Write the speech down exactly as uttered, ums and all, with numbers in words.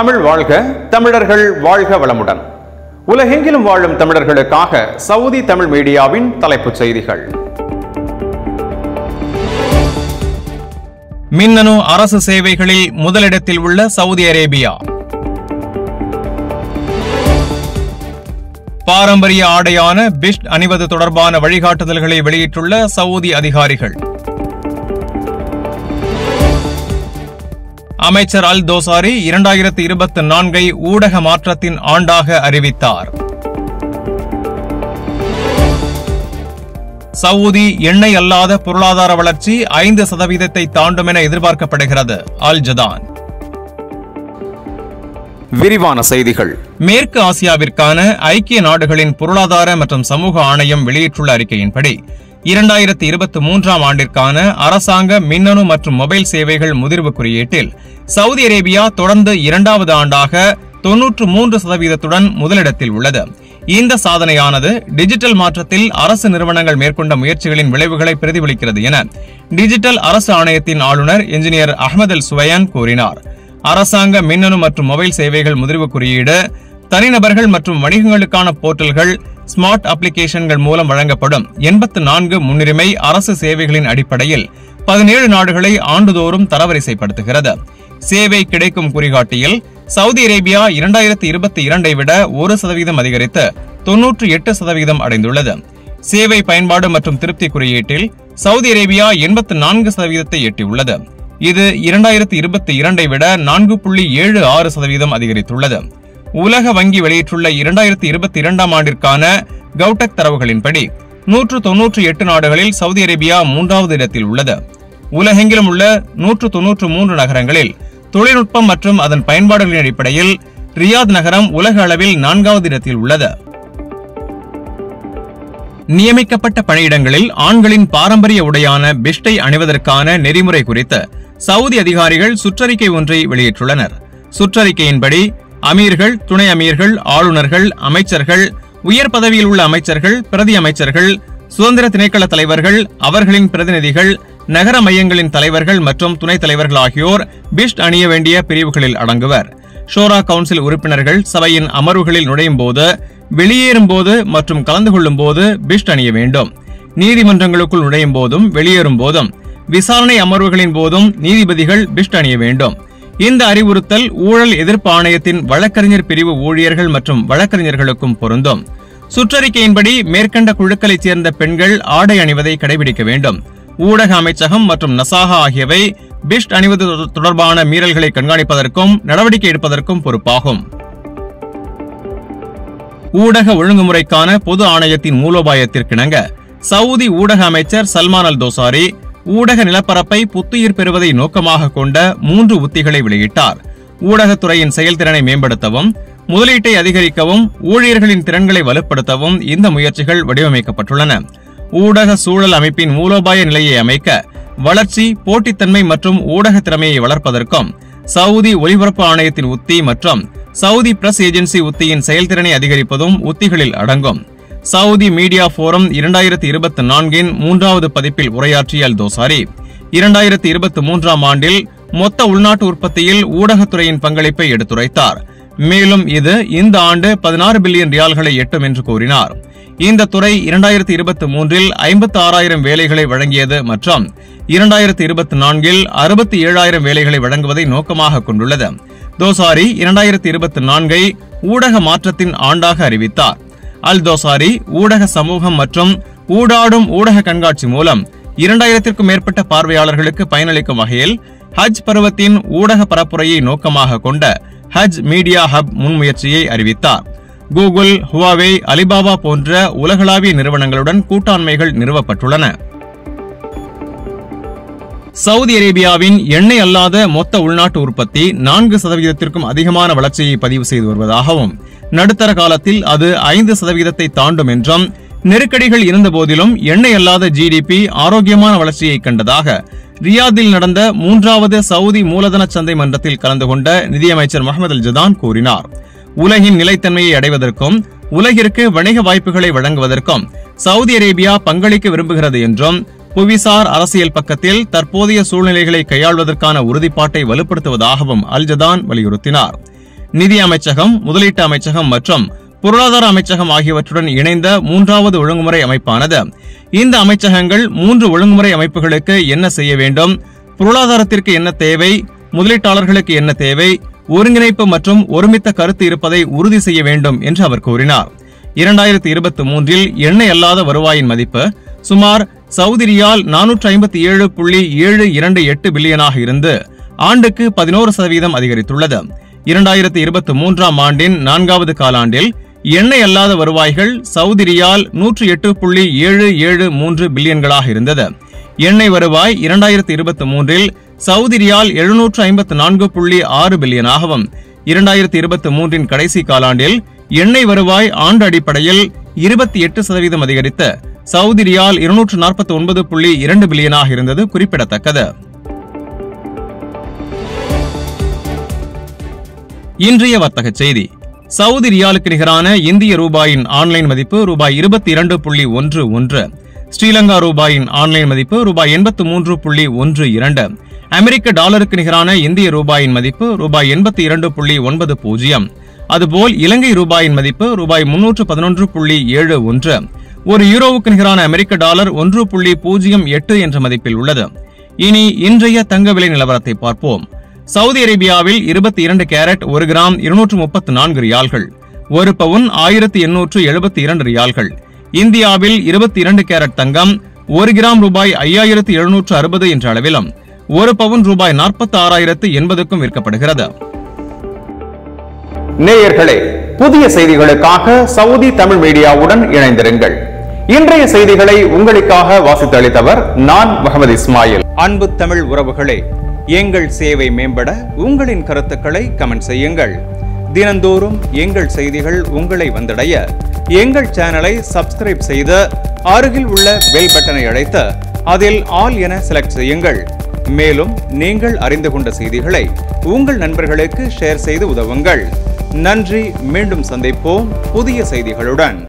தமிழ் வாழ்க, தமிழர்கள் வாழ்க வளமுடன். உலகெங்கிலும் வாழும் தமிழர்களுக்காக சவுதி தமிழ் மீடியாவின் தலைப்புச் செய்திகள். மின்னணு அரசு சேவைகளில் முதலிடத்தில் உள்ள சவுதி அரேபியா. பாரம்பரிய ஆடையான பிஷ்ட் அணிவது தொடர்பான வழிகாட்டுதல்களை வெளியிட்டுள்ள சவுதி அதிகாரிகள். அமைச்சர் அல் தோசாரி இரண்டாயிரத்தி இருபத்தி நான்கை ஊடக மாற்றத்தின் ஆண்டாக அறிவித்தார். சவுதி எண்ணெய் அல்லாத பொருளாதார வளர்ச்சி ஐந்து சதவீதத்தை தாண்டும் என எதிர்பார்க்கப்படுகிறது. அல் ஜதான். விரிவான செய்திகள். மேற்கு ஆசியாவிற்கான ஐக்கிய நாடுகளின் பொருளாதார மற்றும் சமூக ஆணையம் வெளியிட்டுள்ள அறிக்கையின்படி இரண்டாயிரத்தி இருபத்தி மூன்றாம் ஆண்டிற்கான அரசாங்க மின்னணு மற்றும் மொபைல் சேவைகள் முதிர்வு குறியீட்டில் சவுதி அரேபியா தொடர்ந்து இரண்டாவது ஆண்டாக தொன்னூற்று மூன்று சதவீதத்துடன் முதலிடத்தில் உள்ளது. இந்த சாதனையானது டிஜிட்டல் மாற்றத்தில் அரசு நிறுவனங்கள் மேற்கொண்ட முயற்சிகளின் விளைவுகளை பிரதிபலிக்கிறது என டிஜிட்டல் அரசு ஆணையத்தின் ஆளுநர் என்ஜினியர் அஹ்மத் அல் சுவையான் கூறினார். அரசாங்க மின்னணு மற்றும் மொபைல் சேவைகள் முதிர்வு குறியீடு தனிநபர்கள் மற்றும் வணிகங்களுக்கான போர்ட்டல்கள், ஸ்மார்ட் அப்ளிகேஷன்கள் மூலம் வழங்கப்படும் எண்பத்தி நான்கு முன்னுரிமை அரசு சேவைகளின் அடிப்படையில் பதினேழு நாடுகளை ஆண்டுதோறும் தரவரிசைப்படுத்துகிறது. சேவை கிடைக்கும் குறிகாட்டியில் சவுதி அரேபியா இரண்டாயிரத்தி இருபத்தி இரண்டை விட ஒரு சதவீதம் அதிகரித்து தொன்னூற்றி எட்டு சதவீதம் அடைந்துள்ளது. சேவை பயன்பாடு மற்றும் திருப்தி குறியீட்டில் சவுதி அரேபியா எண்பத்தி நான்கு சதவீதத்தை எட்டியுள்ளது. இது இரண்டாயிரத்தி இருபத்தி இரண்டை விட நான்கு புள்ளி ஏழு ஆறு சதவீதம் அதிகரித்துள்ளது. உலக வங்கி வெளியிட்டுள்ள இரண்டாயிரத்தி இருபத்தி இரண்டாம் ஆண்டிற்கான கவுடெக் தரவுகளின்படி நூற்று தொன்னூற்றி எட்டு நாடுகளில் சவுதி அரேபியா மூன்றாவது இடத்தில் உள்ளது. உலகெங்கிலும் உள்ள நூற்று தொன்னூற்று மூன்று நகரங்களில் தொழில்நுட்பம் மற்றும் அதன் பயன்பாடுகளின் அடிப்படையில் ரியாத் நகரம் உலக அளவில் நான்காவது இடத்தில் உள்ளது. நியமிக்கப்பட்ட பணியிடங்களில் ஆண்களின் பாரம்பரிய உடையான பிஷ்டை அணிவதற்கான நெறிமுறை குறித்து சவுதி அதிகாரிகள் சுற்றறிக்கை ஒன்றை வெளியிட்டுள்ளனர். சுற்றறிக்கையின்படி அமீர்கள், துணை அமீர்கள், ஆளுநர்கள், அமைச்சர்கள், உயர் பதவியில் உள்ள அமைச்சர்கள், பிரதி அமைச்சர்கள், சுதந்திர திணைக்கள தலைவர்கள், அவர்களின் பிரதிநிதிகள், நகர மையங்களின் தலைவர்கள் மற்றும் துணைத் தலைவர்கள் ஆகியோர் பிஷ்ட் அணிய வேண்டிய பிரிவுகளில் அடங்குவர். ஷோரா கவுன்சில் உறுப்பினர்கள் சபையின் அமர்வுகளில் நுழையும் போது, வெளியேறும் போது மற்றும் கலந்து கொள்ளும் போது பிஷ்ட் அணிய வேண்டும். நீதிமன்றங்களுக்குள் நுழையும் போதும் வெளியேறும் போதும் விசாரணை அமர்வுகளின் போதும் நீதிபதிகள் பிஷ்ட் அணிய வேண்டும். இந்த அறிவுறுத்தல் ஊழல் எதிர்ப்பு ஆணையத்தின் வழக்கறிஞர் பிரிவு ஊழியர்கள் மற்றும் வழக்கறிஞர்களுக்கும் பொருந்தும். சுற்றறிக்கையின்படி மேற்கண்ட குழுக்களைச் சேர்ந்த பெண்கள் ஆடை அணிவதை கடைபிடிக்க வேண்டும். ஊடக அமைச்சகம் மற்றும் நசாகா ஆகியவை பிஷ்ட் அணிவது தொடர்பான மீறல்களை கண்காணிப்பதற்கும் நடவடிக்கை எடுப்பதற்கும் பொறுப்பாகும். ஊடக ஒழுங்குமுறைக்கான பொது ஆணையத்தின் மூலோபாயத்திற்கிணங்க சவுதி ஊடக அமைச்சர் சல்மான் அல் தோசாரி ஊடக நிலப்பரப்பை புத்துயிர் பெறுவதை நோக்கமாக கொண்ட மூன்று உத்திகளை வெளியிட்டார். ஊடகத்துறையின் செயல்திறனை மேம்படுத்தவும், முதலீட்டை அதிகரிக்கவும், ஊழியர்களின் திறன்களை வலுப்படுத்தவும் இந்த முயற்சிகள் வடிவமைக்கப்பட்டுள்ளன. ஊடக சூழல் அமைப்பின் மூலோபாய நிலையை அமைக்க, வளர்ச்சி, போட்டித்தன்மை மற்றும் ஊடக திறமையை வளர்ப்பதற்கும் சவுதி ஒலிபரப்பு ஆணையத்தின் உத்தி மற்றும் சவுதி பிரஸ் ஏஜென்சி உத்தியின் செயல்திறனை அதிகரிப்பதும் உத்திகளில் அடங்கும். சவுதி மீடியா போரம் இரண்டாயிரத்தி இருபத்தி நான்கின் மூன்றாவது பதிப்பில் உரையாற்றிய அல் தோசாரி இரண்டாயிரத்தி இருபத்தி மூன்றாம் ஆண்டில் மொத்த உள்நாட்டு உற்பத்தியில் ஊடகத்துறையின் பங்களிப்பை எடுத்துரைத்தார். மேலும் இது இந்த ஆண்டு பதினாறு பில்லியன் ரியால்களை எட்டும் என்று கூறினார். இந்த துறை இரண்டாயிரத்தி இருபத்தி மூன்றில் ஐம்பத்தி ஆறாயிரம் வேலைகளை வழங்கியது மற்றும் இரண்டாயிரத்தி இருபத்தி நான்கில் அறுபத்தி ஏழாயிரம் வேலைகளை வழங்குவதை நோக்கமாக கொண்டுள்ளது. தோசாரி இரண்டாயிரத்தி இருபத்தி நான்கை ஊடக மாற்றத்தின் ஆண்டாக அறிவித்தார். அல் தோசாரி ஊடக சமூகம் மற்றும் ஊடாடும் ஊடக கண்காட்சி மூலம் இரண்டாயிரத்திற்கும் மேற்பட்ட பார்வையாளர்களுக்கு பயனளிக்கும் வகையில் ஹஜ் பருவத்தின் ஊடக பரப்புரையை நோக்கமாக கொண்ட ஹஜ் மீடியா ஹப் முன்முயற்சியை அறிவித்தார். கூகுள், ஹுவாவே, அலிபாபா போன்ற உலகளாவிய நிறுவனங்களுடன் கூட்டாண்மைகள் நிறுவப்பட்டுள்ளன. சவுதி அரேபியாவின் எண்ணெய் அல்லாத மொத்த உள்நாட்டு உற்பத்தி நான்கு சதவீதத்திற்கும் அதிகமான வளர்ச்சியை பதிவு செய்து வருவதாகவும், நடுத்தர காலத்தில் அது ஐந்து சதவீதத்தை தாண்டும் என்றும், நெருக்கடிகள் இருந்தபோதிலும் எண்ணெய் அல்லாத ஜிடிபி ஆரோக்கியமான வளர்ச்சியை கண்டதாக ரியாதில் நடந்த மூன்றாவது சவுதி மூலதன சந்தை மன்றத்தில் கலந்து கொண்ட நிதியமைச்சர் அஹ்மத் அல் ஜதான் கூறினார். உலகின் நிலைத்தன்மையை அடைவதற்கும் உலகிற்கு வணிக வாய்ப்புகளை வழங்குவதற்கும் சவுதி அரேபியா பங்களிக்க விரும்புகிறது என்றும், புவிசார் அரசியல் பக்கத்தில் தற்போதைய சூழ்நிலைகளை கையாள்வதற்கான உறுதிப்பாட்டை வலுப்படுத்துவதாகவும் அல் ஜதான் வலியுறுத்தினார். நிதி அமைச்சகம், முதலீட்டு அமைச்சகம் மற்றும் பொருளாதார அமைச்சகம் ஆகியவற்றுடன் இணைந்த மூன்றாவது ஒழுங்குமுறை அமைப்பானது இந்த அமைச்சகங்கள் மூன்று ஒழுங்குமுறை அமைப்புகளுக்கு என்ன செய்ய வேண்டும், பொருளாதாரத்திற்கு என்ன தேவை, முதலீட்டாளர்களுக்கு என்ன தேவை, ஒருங்கிணைப்பு மற்றும் ஒருமித்த கருத்து இருப்பதை உறுதி செய்ய வேண்டும் என்று அவர் கூறினார். இரண்டாயிரத்தி இருபத்தி மூன்றில் எண்ணெய் அல்லாத வருவாயின் மதிப்பு சுமார் சவுதி ரியால் நானூற்று ஐம்பத்தி ஏழு புள்ளி ஏழு இரண்டு எட்டு பில்லியனாக இருந்து ஆண்டுக்கு பதினோரு சதவீதம் அதிகரித்துள்ளது. இரண்டாயிரத்தி இருபத்தி மூன்றாம் ஆண்டின் நான்காவது காலாண்டில் எண்ணெய் அல்லாத வருவாய்கள் சவுதி ரியால் நூற்று எட்டு புள்ளி ஏழு ஏழு மூன்று பில்லியன்களாக இருந்தது. எண்ணெய் வருவாய் இரண்டாயிரத்தி இருபத்தி மூன்றில் சவுதி ரியால் எழுநூற்று ஐம்பத்தி நான்கு புள்ளி ஆறு பில்லியனாகவும், இரண்டாயிரத்தி இருபத்தி மூன்றின் கடைசி காலாண்டில் எண்ணெய் வருவாய் ஆண்டு அடிப்படையில் இருபத்தி எட்டு சதவீதம் அதிகரித்து சவுதி ரியால் இருநூற்று நாற்பத்தி ஒன்பது புள்ளி இரண்டு பில்லியனாக இருந்தது குறிப்பிடத்தக்கது. இன்றைய வர்த்தக செய்தி. சவுதி ரியாலுக்கு நிகரான இந்திய ரூபாயின் ஆன்லைன் மதிப்பு ரூபாய் இருபத்தி இரண்டு புள்ளி ஒன்று ஒன்று, ஸ்ரீலங்கா ரூபாயின் ஆன்லைன் மதிப்பு ரூபாய் எண்பத்தி மூன்று புள்ளி ஒன்று இரண்டு, அமெரிக்க டாலருக்கு நிகரான இந்திய ரூபாயின் மதிப்பு ரூபாய் எண்பத்தி இரண்டு புள்ளி ஒன்பது பூஜ்ஜியம், அதுபோல் இலங்கை ரூபாயின் மதிப்பு ரூபாய் முன்னூற்று பதினொன்று புள்ளி ஏழு ஒன்று, ஒரு யூரோவுக்கு நிகரான அமெரிக்க டாலர் ஒன்று புள்ளி பூஜ்ஜியம் எட்டு என்ற மதிப்பில் உள்ளது. இனி இன்றைய தங்க விலை நிலவரத்தை பார்ப்போம். சவுதி அரேபியாவில் இருபத்தி இரண்டு கேரட் ஒரு கிராம் இருநூற்று முப்பத்தி நான்கு ரியால்கள், ஒரு பவுன் ஆயிரத்தி எண்ணூற்று எழுபத்தி இரண்டு ரியால்கள். இந்தியாவில் இருபத்தி இரண்டு கேரட் தங்கம் ஒரு கிராம் ரூபாய் ஐயாயிரத்து எழுநூற்று அறுபது என்ற அளவிலும், ஒரு பவுன் ரூபாய் நாற்பத்தி ஆறாயிரத்து எண்பதுக்கும் விற்கப்படுகிறது. நேயர்களே, புதிய செய்திகளுக்காக சவுதி தமிழ் மீடியாவுடன் இணைந்திருங்கள். இன்றைய செய்திகளை உங்களுக்காக வாசித்து அளித்தவர் நான் முகமது இஸ்மாயில். அன்பு தமிழ் உறவுகளே, எங்கள் சேவை மேம்பட உங்களின் கருத்துக்களை கமெண்ட் செய்யுங்கள். தினந்தோறும் எங்கள் செய்திகள் உங்களை வந்தடைய எங்கள் சேனலை சப்ஸ்கிரைப் செய்து அருகில் உள்ள பெல் பட்டனை அழைத்து அதில் ஆல் என செலக்ட் செய்யுங்கள். மேலும் நீங்கள் அறிந்து கொண்ட செய்திகளை உங்கள் நண்பர்களுக்கு ஷேர் செய்து உதவுங்கள். நன்றி. மீண்டும் சந்திப்போம் புதிய செய்திகளுடன்.